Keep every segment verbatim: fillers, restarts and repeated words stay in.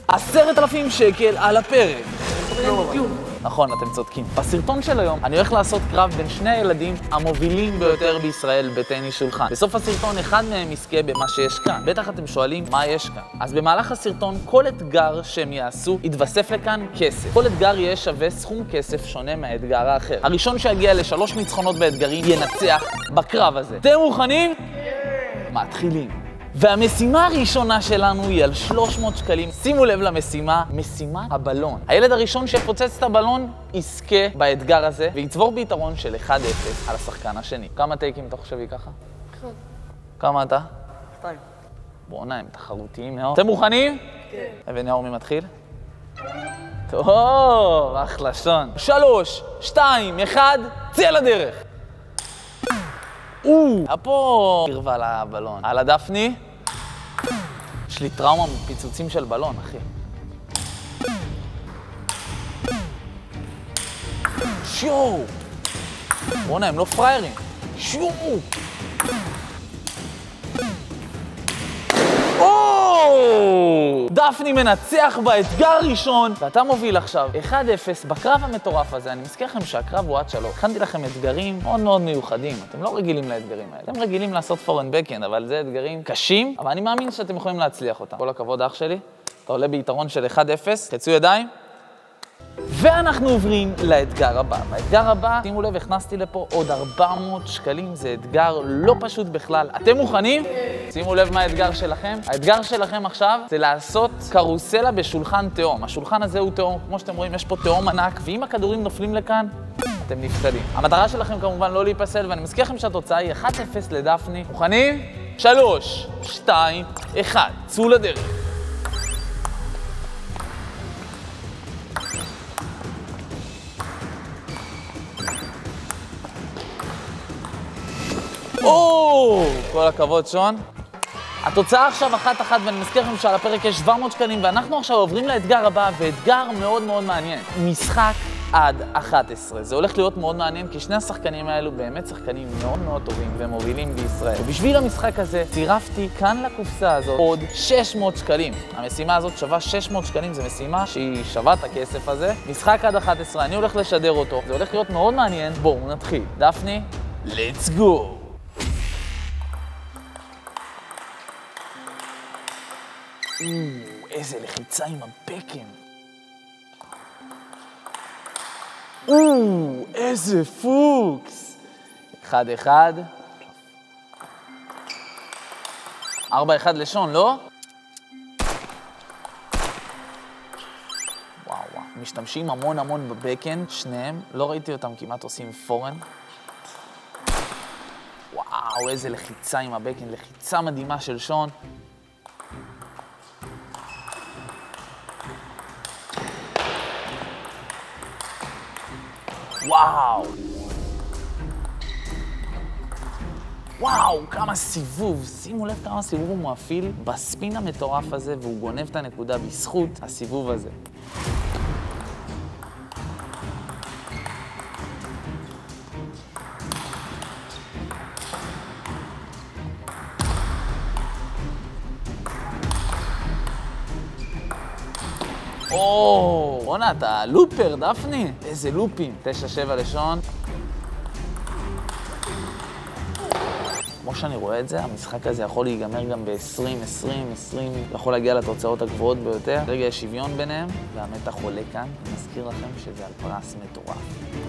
עשרת אלפים שקל על הפרק. נכון, אתם צודקים. בסרטון של היום אני הולך לעשות קרב בין שני הילדים המובילים ביותר בישראל בטניס שולחן. בסוף הסרטון אחד מהם יזכה במה שיש כאן. בטח אתם שואלים מה יש כאן. אז במהלך הסרטון כל אתגר שהם יעשו יתווסף לכאן כסף. כל אתגר יהיה שווה סכום כסף שונה מהאתגר האחר. הראשון שיגיע לשלוש ניצחונות באתגרים ינצח בקרב הזה. אתם מוכנים? מתחילים. והמשימה הראשונה שלנו היא על שלוש מאות שקלים. שימו לב למשימה, משימה הבלון. הילד הראשון שפוצץ את הבלון יזכה באתגר הזה ויצבור ביתרון של אחד אפס על השחקן השני. כמה טייקים אתה חושב ככה? אחד. כמה אתה? שתיים. בוא'נה, הם תחרותיים מאוד. אתם מוכנים? כן. ונאור, מי מתחיל? טוב, אחלה שון. שלוש, שתיים, אחד, צא לדרך. או, היה פה קרבה לבלון. הלאה דפני. יש לי טראומה מפיצוצים של בלון, אחי. שואו! בוא'נה, הם לא פריירים. שואו! דפני מנצח באתגר הראשון, ואתה מוביל עכשיו אחד אפס בקרב המטורף הזה. אני מזכיר לכם שהקרב הוא עד שלוש. הכנתי לכם אתגרים מאוד מאוד מיוחדים. אתם לא רגילים לאתגרים האלה. אתם רגילים לעשות פורן בקאנד, אבל זה אתגרים קשים, אבל אני מאמין שאתם יכולים להצליח אותם. כל הכבוד, אח שלי. אתה עולה ביתרון של אחד אפס. חצו ידיים. ואנחנו עוברים לאתגר הבא. באתגר הבא, שימו לב, הכנסתי לפה עוד ארבע מאות שקלים. זה אתגר לא פשוט בכלל. אתם מוכנים? שימו לב מה האתגר שלכם. האתגר שלכם עכשיו זה לעשות קרוסלה בשולחן תאום. השולחן הזה הוא תאום. כמו שאתם רואים, יש פה תאום ענק, ואם הכדורים נופלים לכאן, אתם נפסדים. המטרה שלכם כמובן לא להיפסל, ואני מזכיר לכם שהתוצאה היא אחד אפס לדפני. מוכנים? שלוש, שתיים, אחד. צאו לדרך. או, כל הכבוד, שון. התוצאה עכשיו אחת אחת, ואני מזכיר לכם שעל הפרק יש שבע מאות שקלים, ואנחנו עכשיו עוברים לאתגר הבא, ואתגר מאוד מאוד מעניין. משחק עד אחת עשרה. זה הולך להיות מאוד מעניין, כי שני השחקנים האלו באמת שחקנים מאוד מאוד טובים ומובילים בישראל. ובשביל המשחק הזה צירפתי כאן לקופסה הזאת עוד שש מאות שקלים. המשימה הזאת שווה שש מאות שקלים, זו משימה שהיא שווה את הכסף הזה. משחק עד אחת עשרה, אני הולך לשדר אותו. זה הולך להיות מאוד מעניין. בואו נתחיל. דפני, let's go! או, איזה לחיצה עם הבקן. או, איזה פוקס. אחד אחד. ארבע אחד לשון, לא? וואו, וואו. משתמשים המון המון בבקן, שניהם. לא ראיתי אותם כמעט עושים פורן. וואו, איזה לחיצה עם הבקן. לחיצה מדהימה של שון. וואו! וואו, כמה סיבוב. שימו לב כמה סיבוב הוא מפעיל בספין המטורף הזה, והוא גונב את הנקודה בזכות הסיבוב הזה. או, בוא'נה, אתה לופר, דפני. איזה לופים. תשע שבע לשון. כמו שאני רואה את זה, המשחק הזה יכול להיגמר גם ב-עשרים, עשרים, עשרים. יכול להגיע לתוצאות הגבוהות ביותר. רגע, יש שוויון ביניהם, והמתח עולה כאן. אני מזכיר לכם שזה על פרס מטורף.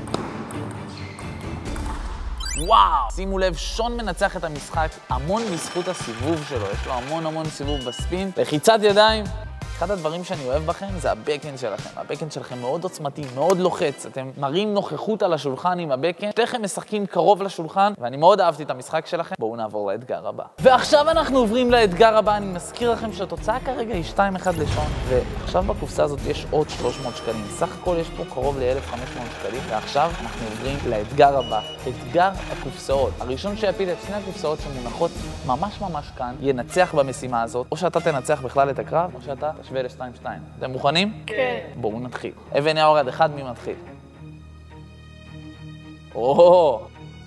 וואו! שימו לב, שון מנצח את המשחק המון בזכות הסיבוב שלו. יש לו המון המון סיבוב בספין. לחיצת ידיים. אחד הדברים שאני אוהב בכם זה הבקן שלכם. הבקן שלכם מאוד עוצמתי, מאוד לוחץ. אתם מראים נוכחות על השולחן עם הבקן. שתיכם משחקים קרוב לשולחן, ואני מאוד אהבתי את המשחק שלכם. בואו נעבור לאתגר הבא. ועכשיו אנחנו עוברים לאתגר הבא. אני מזכיר לכם שהתוצאה כרגע היא שתיים אחד לשון, ועכשיו בקופסה הזאת יש עוד שלוש מאות שקלים. סך הכל יש פה קרוב ל-אלף וחמש מאות שקלים, ועכשיו אנחנו עוברים לאתגר הבא. אתגר הקופסאות. הראשון שיפיל את שני הקופסאות שמונחות ממש ממש כאן, ינצח במשימה הזאת. או שאתה תנצח בכלל את הקרב, או שאתה תשווה ל-שתיים שתיים. אתם מוכנים? כן. בואו נתחיל. אבן יעור עד אחד, מי מתחיל? או!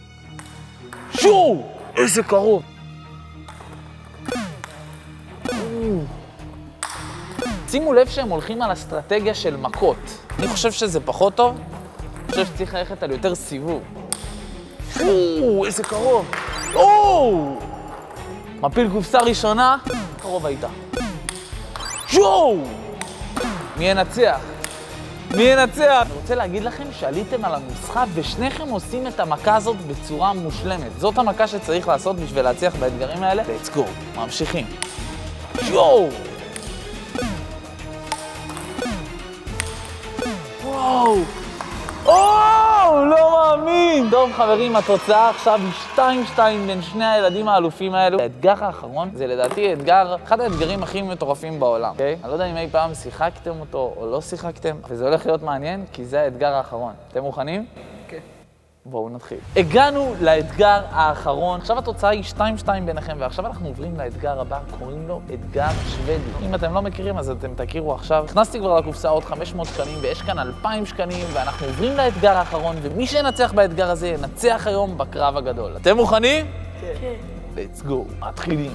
שו! איזה קרוב! שימו לב שהם הולכים על אסטרטגיה של מכות. אני חושב שזה פחות טוב, אני חושב שצריך ללכת על יותר סיבוב. או, איזה קרוב. או! מפיל קופסה ראשונה, קרוב הייתה. שואו! מי ינצח? מי ינצח? אני רוצה להגיד לכם שעליתם על הנוסחה ושניכם עושים את המכה הזאת בצורה מושלמת. זאת המכה שצריך לעשות בשביל להצליח באתגרים האלה. Let's go. ממשיכים. שואו! וואו! או, לא מאמין! טוב חברים, התוצאה עכשיו היא שתיים שתיים בין שני הילדים האלופים האלו. האתגר האחרון זה לדעתי אתגר, אחד האתגרים הכי מטורפים בעולם, אוקיי? אני לא יודע אם אי פעם שיחקתם אותו או לא שיחקתם, וזה הולך להיות מעניין כי זה האתגר האחרון. אתם מוכנים? כן. בואו נתחיל. הגענו לאתגר האחרון. עכשיו התוצאה היא שתיים שתיים ביניכם, ועכשיו אנחנו עוברים לאתגר הבא, קוראים לו אתגר שוודי. אם אתם לא מכירים אז אתם תכירו עכשיו. הכנסתי כבר לקופסה עוד חמש מאות שקלים, ויש כאן אלפיים שקלים, ואנחנו עוברים לאתגר האחרון, ומי שינצח באתגר הזה ינצח היום בקרב הגדול. אתם מוכנים? כן. Let's go. מתחילים.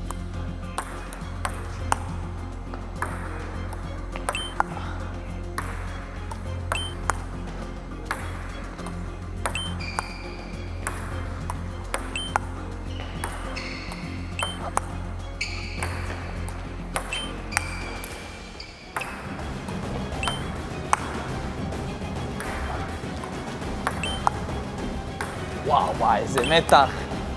וואו, וואי, איזה מתח.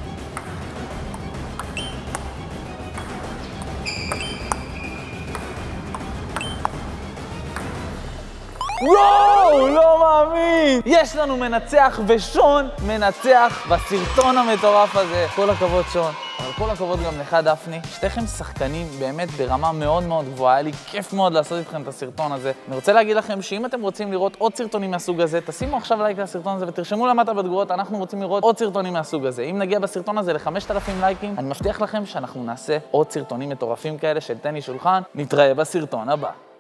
וואו, לא מאמין! יש לנו מנצח, ושון מנצח בסרטון המטורף הזה. כל הכבוד שון, אבל כל הכבוד גם לך דפני. שתיכם שחקנים באמת ברמה מאוד מאוד גבוהה. היה לי כיף מאוד לעשות איתכם את הסרטון הזה. אני רוצה להגיד לכם שאם אתם רוצים לראות עוד סרטונים מהסוג הזה, תשימו עכשיו לייק לסרטון הזה ותרשמו למטה בתגובות, אנחנו רוצים לראות עוד סרטונים מהסוג הזה. אם נגיע בסרטון הזה ל-חמשת אלפים לייקים, אני מבטיח לכם שאנחנו נעשה עוד סרטונים מטורפים כאלה של טניס שולחן. נתראה בסרטון הבא.